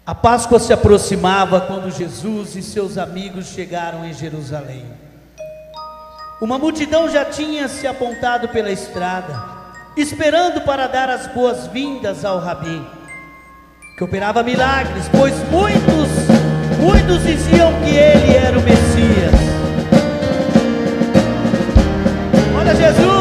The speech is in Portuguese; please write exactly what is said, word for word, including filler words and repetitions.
A Páscoa se aproximava quando Jesus e seus amigos chegaram em Jerusalém. Uma multidão já tinha se apontado pela estrada, esperando para dar as boas-vindas ao Rabi, que operava milagres, pois muitos, muitos diziam que ele era o Messias. Olha Jesus!